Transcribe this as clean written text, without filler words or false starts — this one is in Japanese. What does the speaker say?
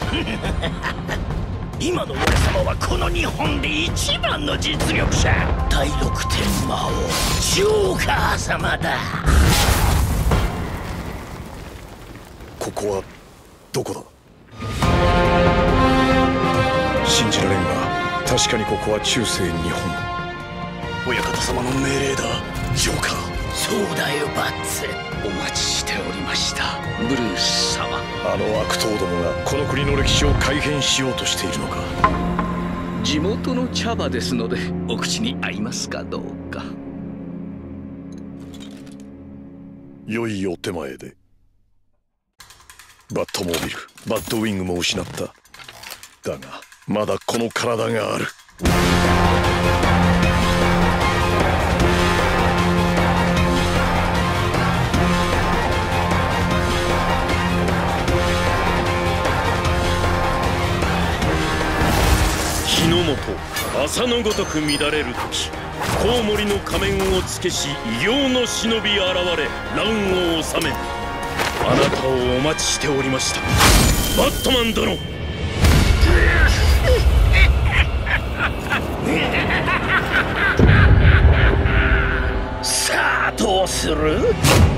今の俺様はこの日本で一番の実力者、第六天魔王ジョーカー様だ。 ここはどこだ？信じられんが、確かにここは中世日本。親方様の命令だ、ジョーカー。 そうだよバッツ、 お待ちしておりました、ブルース様。 あの悪党どもがこの国の歴史を改変しようとしているのか。 地元の茶葉ですのでお口に合いますかどうか。 良いお手前で。バットモービル、バッドウィングも失った。だがまだこの体がある。 日の本朝のごとく乱れる時、コウモリの仮面をつけし異形の忍び現れ乱を治め、あなたをお待ちしておりました、バットマン殿。 さあどうする？